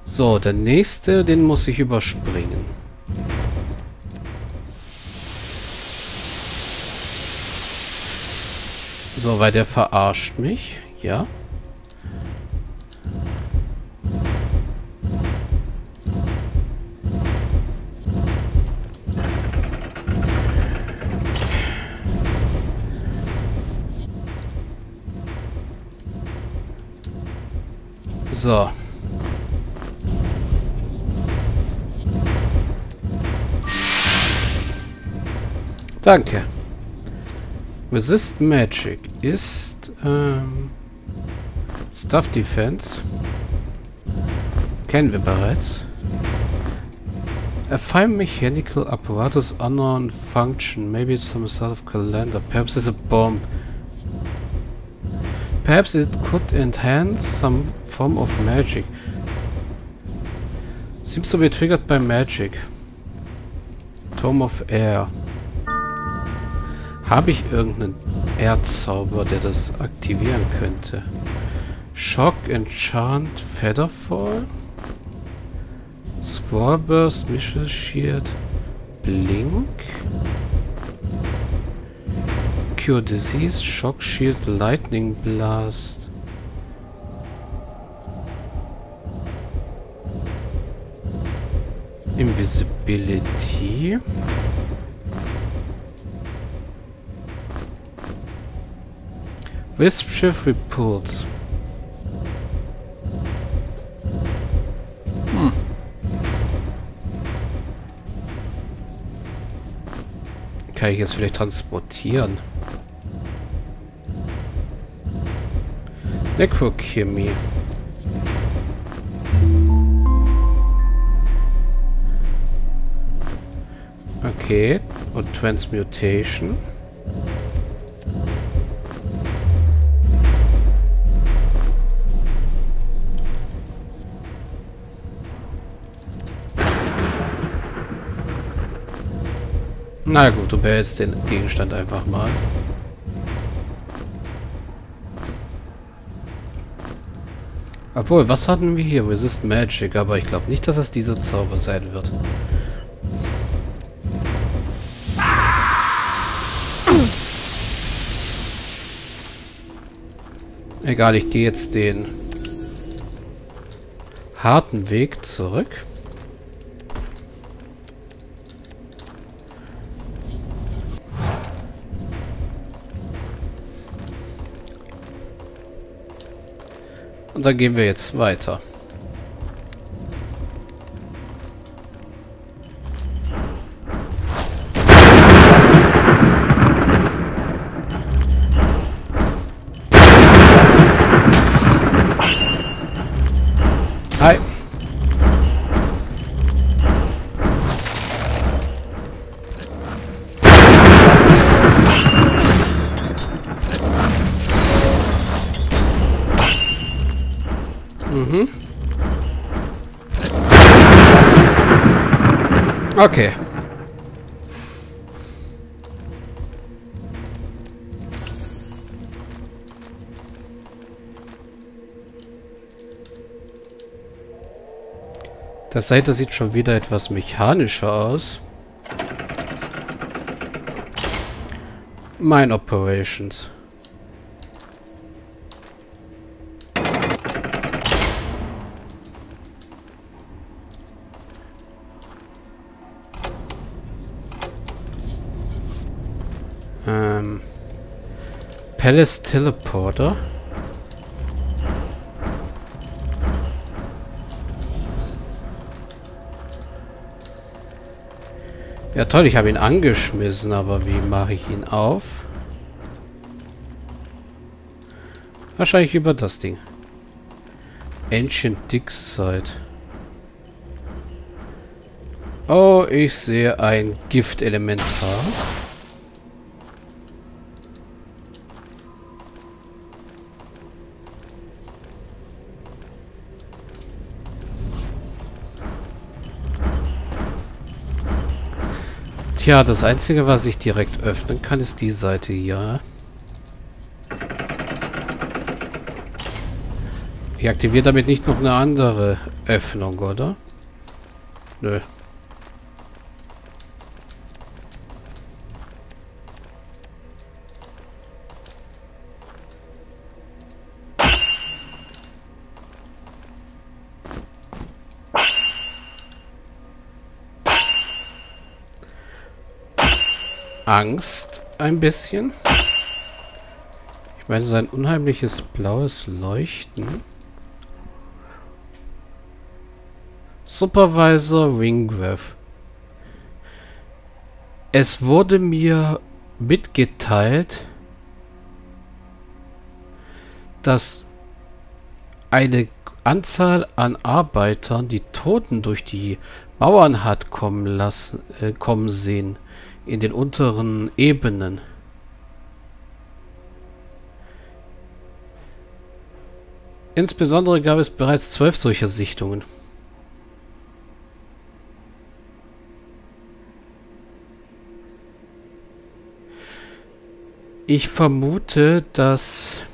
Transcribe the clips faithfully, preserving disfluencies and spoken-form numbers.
So, der nächste, den muss ich überspringen. So, weil der verarscht mich. Ja. So. Danke. Resist Magic ist ähm, Stuff Defense. Kennen wir bereits. A fine mechanical apparatus unknown function. Maybe it's some sort of calendar. Perhaps it's a bomb. Perhaps it could enhance some form of magic. Seems to be triggered by magic. Tome of Air. Habe ich irgendeinen Erdzauber, der das aktivieren könnte? Shock, Enchant, Featherfall? Squall Burst, Missile Shield, Blink? Cure Disease, Shock Shield, Lightning Blast. Invisibility. Wisp Shift Repulse. Hm. Kann ich jetzt vielleicht transportieren? Necrochemie. Okay. Und Transmutation. Na gut, du behältst den Gegenstand einfach mal. Obwohl, was hatten wir hier? Resist Magic, aber ich glaube nicht, dass es dieser Zauber sein wird. Egal, ich gehe jetzt den harten Weg zurück. Und dann gehen wir jetzt weiter. Hi. Mhm. Okay. Das Seite sieht schon wieder etwas mechanischer aus. Mine Operations. Ähm. Palace Teleporter. Ja toll, ich habe ihn angeschmissen, aber wie mache ich ihn auf? Wahrscheinlich über das Ding. Ancient Digside. Oh, ich sehe ein Giftelementar. Tja, das Einzige, was ich direkt öffnen kann, ist die Seite hier. Ich aktiviere damit nicht noch eine andere Öffnung, oder? Nö. Angst ein bisschen. Ich meine, sein unheimliches blaues Leuchten. Supervisor Wingworth. Es wurde mir mitgeteilt, dass eine Anzahl an Arbeitern die Toten durch die Mauern hat kommen lassen, äh, kommen sehen. In den unteren Ebenen. Insbesondere gab es bereits zwölf solcher Sichtungen. Ich vermute, dass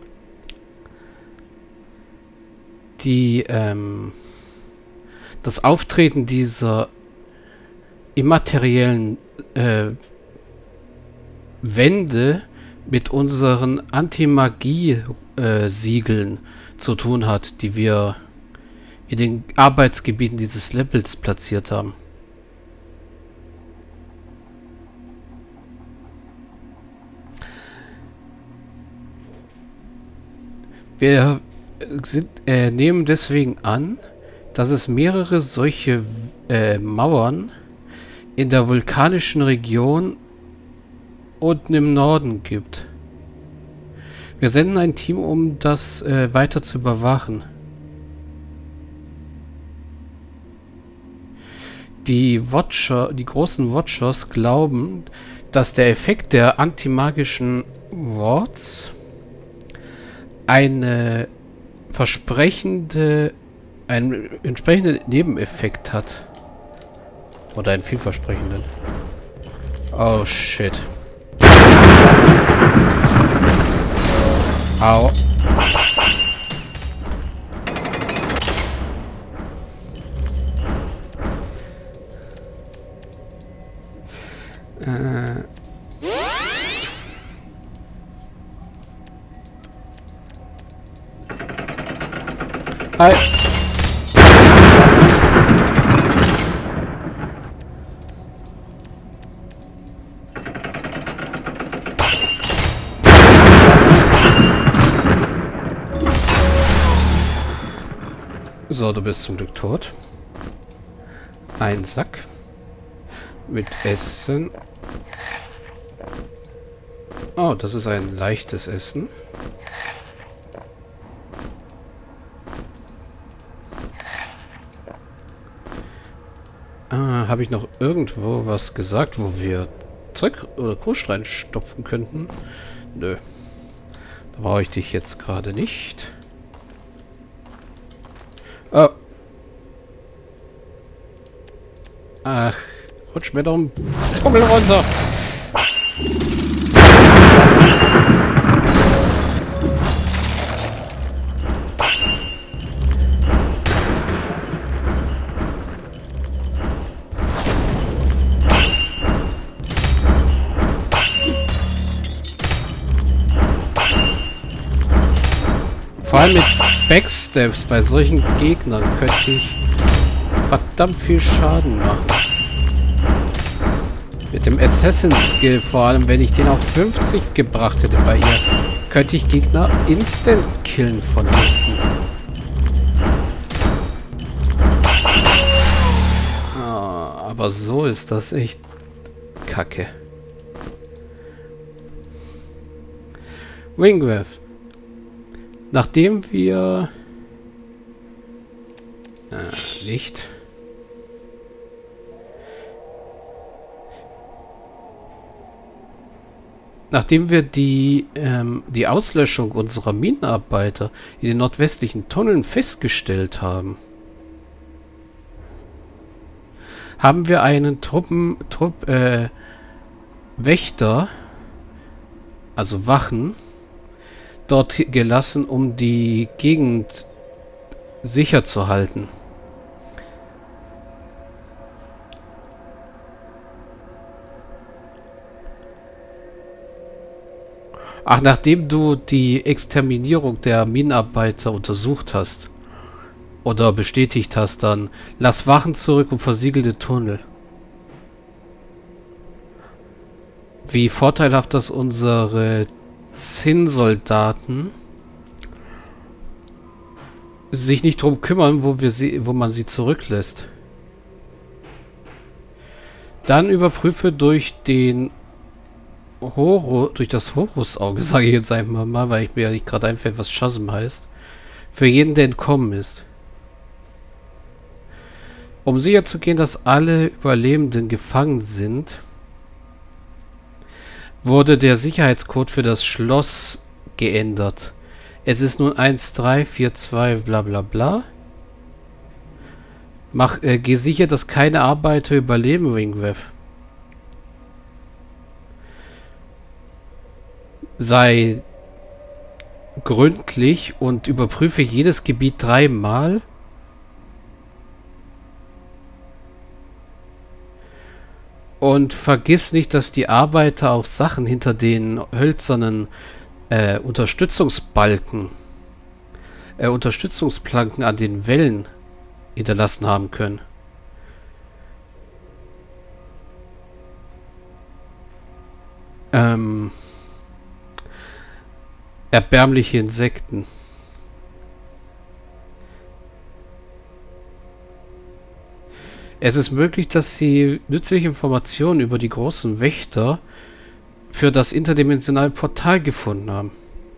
die ähm, das Auftreten dieser immateriellen äh, Wände mit unseren Anti-Magie-Siegeln äh, zu tun hat, die wir in den Arbeitsgebieten dieses Levels platziert haben. Wir sind, äh, nehmen deswegen an, dass es mehrere solche äh, Mauern in der vulkanischen Region unten im Norden gibt. Wir senden ein Team, um das äh, weiter zu überwachen. Die Watcher, die großen Watchers glauben, dass der Effekt der antimagischen Wards eine versprechende, einen entsprechenden Nebeneffekt hat. Oder einen vielversprechenden. Oh, shit. Au. Äh. Hi. So, du bist zum Glück tot. Ein Sack mit Essen. Oh, das ist ein leichtes Essen. Ah, habe ich noch irgendwo was gesagt, wo wir Zeug oder Kost reinstopfen könnten? Nö. Da brauche ich dich jetzt gerade nicht. Oh. Ach, rutsch mir doch ein Pummel runter. Vor allem mit Backsteps bei solchen Gegnern könnte ich verdammt viel Schaden machen. Mit dem Assassin-Skill, vor allem wenn ich den auf fünfzig gebracht hätte bei ihr, könnte ich Gegner instant killen von hinten. Ah, aber so ist das echt kacke. Wingworth. Nachdem wir... Äh, nicht... Nachdem wir die, ähm, die Auslöschung unserer Minenarbeiter in den nordwestlichen Tunneln festgestellt haben, haben wir einen Truppen, Trupp, äh, Wächter, also Wachen, dort gelassen, um die Gegend sicher zu halten. Ach, nachdem du die Exterminierung der Minenarbeiter untersucht hast oder bestätigt hast, dann lass Wachen zurück und versiegelte Tunnel. Wie vorteilhaft, dass unsere Zinnsoldaten sich nicht drum kümmern, wo wir sie, wo man sie zurücklässt. Dann überprüfe durch den Horo, durch das Horusauge, sage ich jetzt einmal mal, weil ich mir ja nicht gerade einfällt, was Chasm heißt, für jeden, der entkommen ist. Um sicherzugehen, dass alle Überlebenden gefangen sind, wurde der Sicherheitscode für das Schloss geändert. Es ist nun eins drei vier zwei bla bla bla. Mach, äh, geh sicher, dass keine Arbeiter überleben, Ringwraith. Sei gründlich und überprüfe jedes Gebiet dreimal. Und vergiss nicht, dass die Arbeiter auch Sachen hinter den hölzernen äh, Unterstützungsbalken, äh, Unterstützungsplanken an den Wellen hinterlassen haben können. Ähm, erbärmliche Insekten. Es ist möglich, dass sie nützliche Informationen über die großen Wächter für das interdimensionale Portal gefunden haben.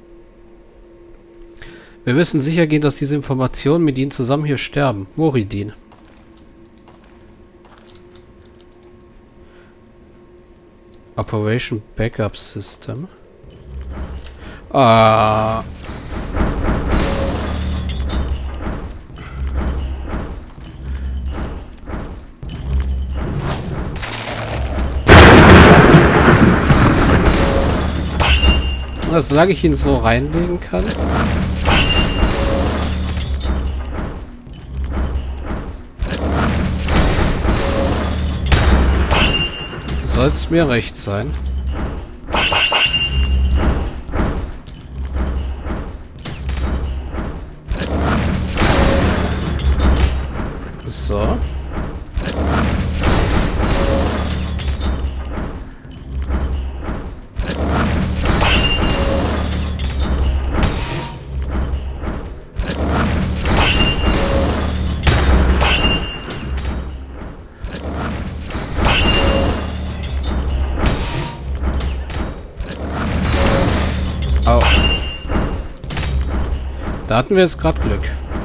Wir müssen sicher gehen, dass diese Informationen mit ihnen zusammen hier sterben. Moridin. Operation Backup System. Ah. Also, solange ich ihn so reinlegen kann. Soll es mir recht sein. So. Au. Da hatten wir jetzt gerade Glück.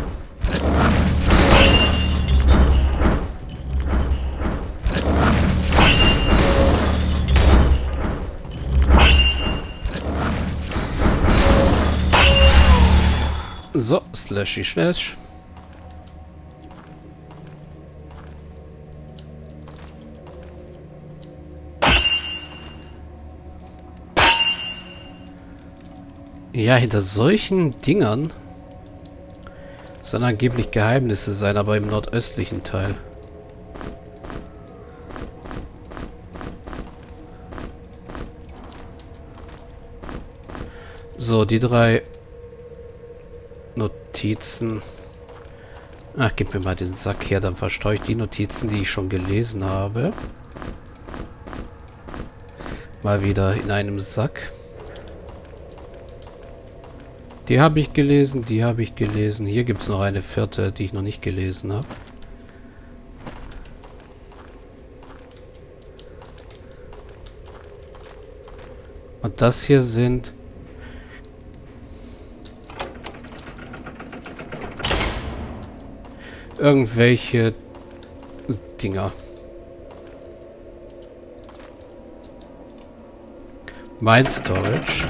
So, slashy slash. Ja, hinter solchen Dingern sollen angeblich Geheimnisse sein, aber im nordöstlichen Teil. So, die drei Notizen. Ach, gib mir mal den Sack her, dann verstreue ich die Notizen, die ich schon gelesen habe. Mal wieder in einem Sack. Die habe ich gelesen, die habe ich gelesen. Hier gibt es noch eine vierte, die ich noch nicht gelesen habe. Und das hier sind irgendwelche Dinger. Mein Storage.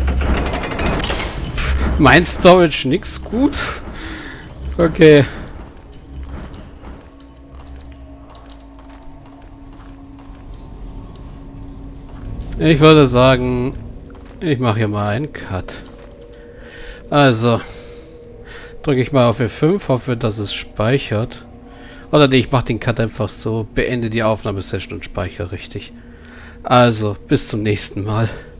Mein Storage nix gut. Okay. Ich würde sagen, ich mache hier mal einen Cut. Also, Drücke ich mal auf F fünf, hoffe, dass es speichert. Oder nee, ich mache den Cut einfach so. Beende die Aufnahmesession und speichere richtig. Also, bis zum nächsten Mal.